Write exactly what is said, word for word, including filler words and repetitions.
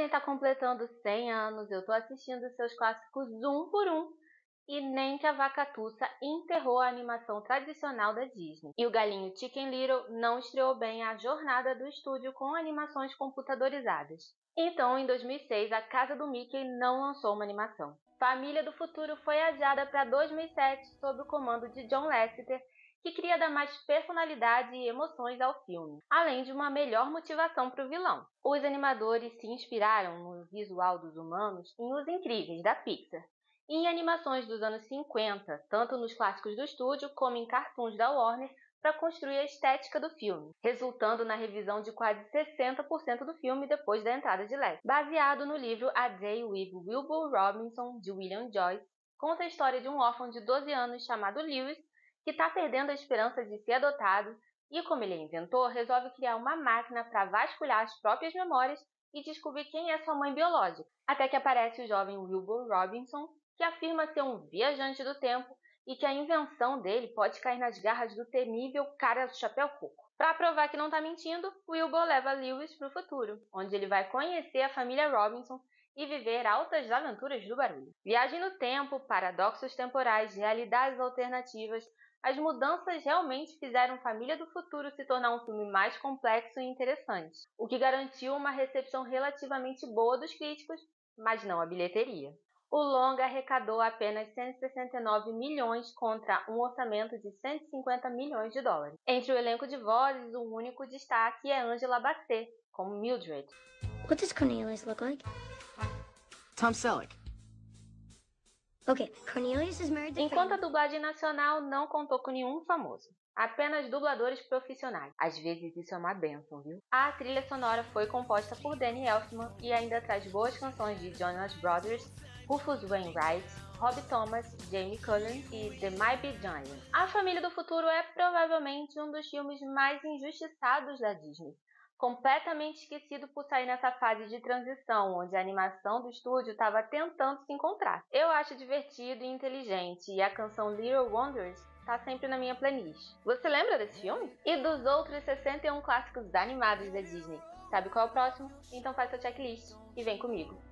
Disney tá completando cem anos, eu tô assistindo seus clássicos um por um, e nem que a vaca tussa enterrou a animação tradicional da Disney. E o galinho Chicken Little não estreou bem a jornada do estúdio com animações computadorizadas. Então, em dois mil e seis, a Casa do Mickey não lançou uma animação. Família do Futuro foi adiada para dois mil e sete sob o comando de John Lasseter, que queria dar mais personalidade e emoções ao filme, além de uma melhor motivação para o vilão. Os animadores se inspiraram no visual dos humanos em Os Incríveis, da Pixar, e em animações dos anos cinquenta, tanto nos clássicos do estúdio como em cartoons da Warner, para construir a estética do filme, resultando na revisão de quase sessenta por cento do filme depois da entrada de Lasseter. Baseado no livro A Day with Wilbur Robinson, de William Joyce, conta a história de um órfão de doze anos chamado Lewis, que está perdendo a esperança de ser adotado e, como ele é inventor, resolve criar uma máquina para vasculhar as próprias memórias e descobrir quem é sua mãe biológica, até que aparece o jovem Wilbur Robinson, que afirma ser um viajante do tempo e que a invenção dele pode cair nas garras do temível cara do chapéu coco. Para provar que não está mentindo, Wilbur leva Lewis para o futuro, onde ele vai conhecer a família Robinson e viver altas aventuras do barulho. Viagem no tempo, paradoxos temporais, realidades alternativas. As mudanças realmente fizeram Família do Futuro se tornar um filme mais complexo e interessante, o que garantiu uma recepção relativamente boa dos críticos, mas não a bilheteria. O longa arrecadou apenas cento e sessenta e nove milhões contra um orçamento de cento e cinquenta milhões de dólares. Entre o elenco de vozes, o único destaque é Angela Bassett, como Mildred. What does Cornelius look like? Tom Selleck. Okay, Cornelius is married to Enquanto a dublagem nacional não contou com nenhum famoso, apenas dubladores profissionais. Às vezes isso é uma bênção, viu? A trilha sonora foi composta por Danny Elfman e ainda traz boas canções de Jonas Brothers, Rufus Wainwright, Robbie Thomas, Jamie Cullum e The Mighty Giants. A Família do Futuro é provavelmente um dos filmes mais injustiçados da Disney, completamente esquecido por sair nessa fase de transição, onde a animação do estúdio estava tentando se encontrar. Eu acho divertido e inteligente, e a canção Little Wonders está sempre na minha playlist. Você lembra desse filme? E dos outros sessenta e um clássicos animados da Disney? Sabe qual é o próximo? Então faz seu checklist e vem comigo!